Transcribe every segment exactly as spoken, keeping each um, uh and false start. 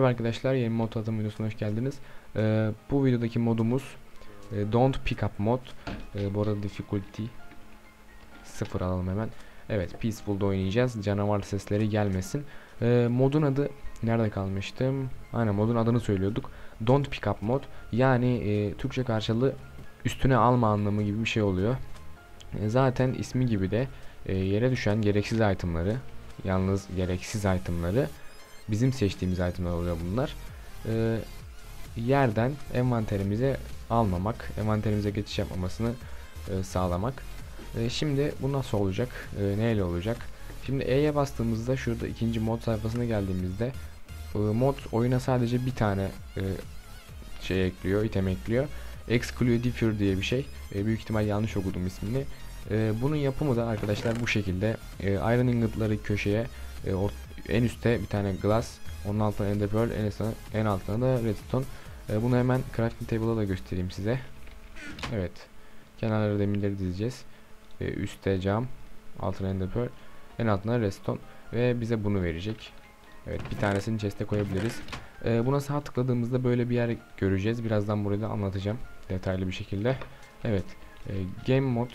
arkadaşlar, yeni mod tanıtım videosuna hoş geldiniz. Ee, bu videodaki modumuz e, Don't Pick Up mod. Ee, bu arada difficulty sıfır alalım hemen. Evet, Peaceful'da oynayacağız. Canavar sesleri gelmesin. Ee, modun adı nerede kalmıştım? Aynen, modun adını söylüyorduk. Don't Pick Up mod. Yani e, Türkçe karşılığı üstüne alma anlamı gibi bir şey oluyor. E, zaten ismi gibi de e, yere düşen gereksiz itemları, yalnız gereksiz itemları, bizim seçtiğimiz itemler oluyor bunlar. Ee, yerden envanterimize almamak, envanterimize geçiş yapmamasını e, sağlamak. E, şimdi bu nasıl olacak? E, neyle olacak? Şimdi E'ye bastığımızda, şurada ikinci mod sayfasına geldiğimizde e, mod oyuna sadece bir tane e, şey ekliyor, item ekliyor. Exclude Differ diye bir şey. E, büyük ihtimal yanlış okudum ismini. E, bunun yapımı da arkadaşlar bu şekilde. E, Iron ingotları köşeye, e, en üstte bir tane glass, onun altına ender pearl, en, altına, en altına da redstone. E, bunu hemen crafting table'da da göstereyim size. Evet, kenarlara demirleri dizeceğiz. E, üstte cam, altına ender pearl, en altına redstone ve bize bunu verecek. Evet, bir tanesini chest'e koyabiliriz. E, buna sağ tıkladığımızda böyle bir yer göreceğiz. Birazdan burada anlatacağım detaylı bir şekilde. Evet, e, game mod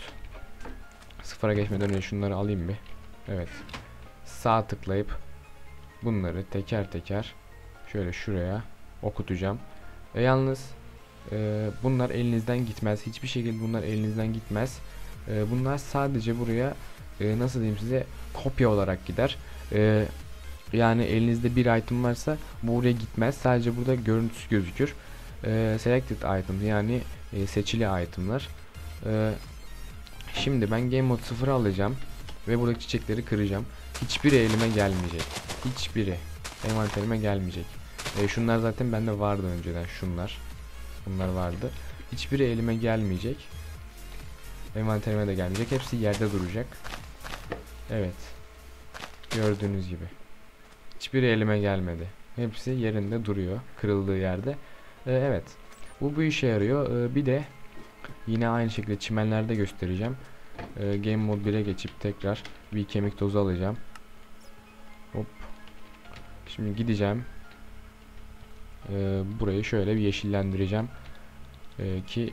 sıfıra geçmeden önce şunları alayım bir. Evet, sağ tıklayıp bunları teker teker şöyle şuraya okutacağım. E, yalnız e, bunlar elinizden gitmez. Hiçbir şekilde bunlar elinizden gitmez. E, bunlar sadece buraya e, nasıl diyeyim size, kopya olarak gider. E, yani elinizde bir item varsa bu buraya gitmez. Sadece burada görüntüsü gözükür. E, selected item, yani e, seçili itemlar. E, şimdi ben game mode sıfıra alacağım ve buradaki çiçekleri kıracağım. Hiçbiri elime gelmeyecek. Hiçbiri envanterime gelmeyecek. E, şunlar zaten bende vardı önceden. Şunlar. Bunlar vardı. Hiçbiri elime gelmeyecek. Envanterime de gelmeyecek. Hepsi yerde duracak. Evet. Gördüğünüz gibi. Hiçbiri elime gelmedi. Hepsi yerinde duruyor. Kırıldığı yerde. E, evet. Bu bu işe yarıyor. E, bir de yine aynı şekilde çimenlerde göstereceğim. E, Game Mode bire geçip tekrar bir kemik tozu alacağım. Hop. Şimdi gideceğim. Ee, burayı şöyle bir yeşillendireceğim. Ee, ki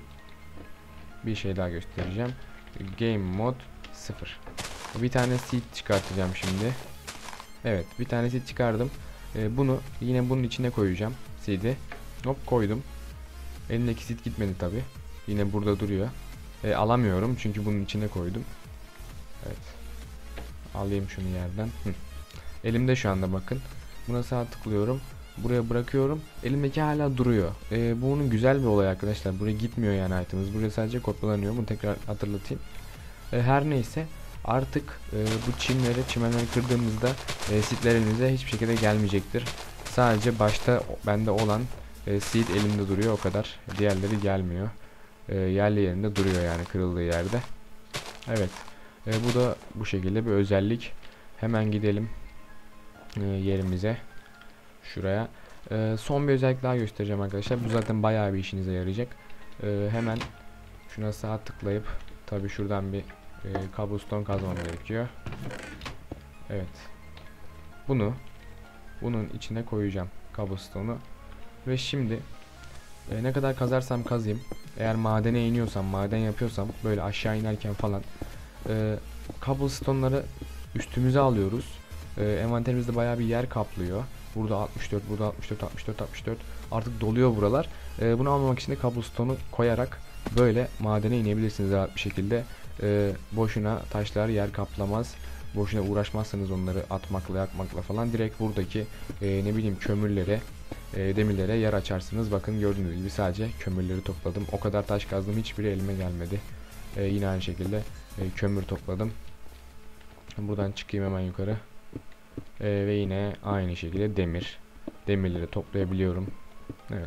bir şey daha göstereceğim. Game Mode sıfır. Bir tane seed çıkartacağım şimdi. Evet, bir tane seed çıkardım. Ee, bunu yine bunun içine koyacağım. Seed'i. Hop, koydum. Elimdeki seed gitmedi tabi. Yine burada duruyor. Ee, alamıyorum çünkü bunun içine koydum. Evet. Alayım şunu yerden. Hı. Elimde şu anda, bakın. Buna sağ tıklıyorum. Buraya bırakıyorum. Elimdeki hala duruyor. Ee, bu onun güzel bir olay arkadaşlar. Buraya gitmiyor yani itemimiz. Buraya sadece kopyalanıyor. Bunu tekrar hatırlatayım. Ee, her neyse. Artık e, bu çimleri, çimenleri kırdığımızda e, seedler elinize hiçbir şekilde gelmeyecektir. Sadece başta bende olan e, seed elimde duruyor, o kadar. Diğerleri gelmiyor. E, yerli yerinde duruyor yani, kırıldığı yerde. Evet. E, bu da bu şekilde bir özellik. Hemen gidelim e, yerimize. Şuraya. Ee, son bir özellik daha göstereceğim arkadaşlar. Bu zaten bayağı bir işinize yarayacak. Ee, hemen şuna sağ tıklayıp, tabi şuradan bir e, cobblestone kazmam gerekiyor. Evet. Bunu bunun içine koyacağım, cobblestone'u. Ve şimdi e, ne kadar kazarsam kazayım, eğer madene iniyorsam, maden yapıyorsam, böyle aşağı inerken falan e, cobblestone'ları üstümüze alıyoruz. E, envanterimizde bayağı bir yer kaplıyor. Burada altmış dört, burada altmış dört, altmış dört, altmış dört. Artık doluyor buralar. Ee, bunu almamak için de cobblestone'u koyarak böyle madene inebilirsiniz rahat bir şekilde. Ee, boşuna taşlar yer kaplamaz. Boşuna uğraşmazsanız onları atmakla, yakmakla falan, direkt buradaki e, ne bileyim kömürlere, e, demirlere yer açarsınız. Bakın, gördüğünüz gibi sadece kömürleri topladım. O kadar taş kazdım, hiçbiri elime gelmedi. E, yine aynı şekilde e, kömür topladım. Buradan çıkayım hemen yukarı. Ee, ve yine aynı şekilde demir. Demirleri toplayabiliyorum. Evet.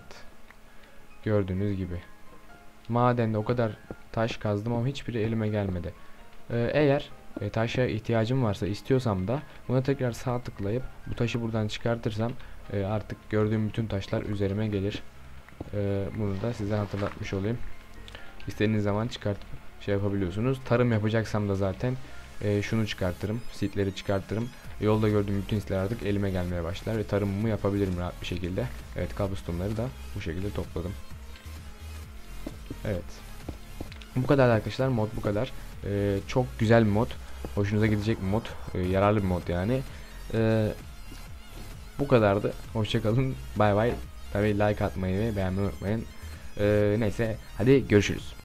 Gördüğünüz gibi. Madende o kadar taş kazdım ama hiçbiri elime gelmedi. Ee, eğer e, taşa ihtiyacım varsa, istiyorsam da buna tekrar sağ tıklayıp bu taşı buradan çıkartırsam e, artık gördüğüm bütün taşlar üzerime gelir. Ee, bunu da size hatırlatmış olayım. İstediğiniz zaman çıkartıp şey yapabiliyorsunuz. Tarım yapacaksam da zaten e, şunu çıkartırım. Seedleri çıkartırım. Yolda gördüğüm bütün seedler artık elime gelmeye başlar ve tarımımı yapabilirim rahat bir şekilde. Evet, cobblestone'ları da bu şekilde topladım. Evet. Bu kadar arkadaşlar, mod bu kadar. Ee, çok güzel bir mod. Hoşunuza gidecek bir mod. Ee, yararlı bir mod yani. Ee, bu kadardı. Hoşçakalın. Bay bay. Tabii like atmayı ve beğenmeyi unutmayın. Ee, neyse, hadi görüşürüz.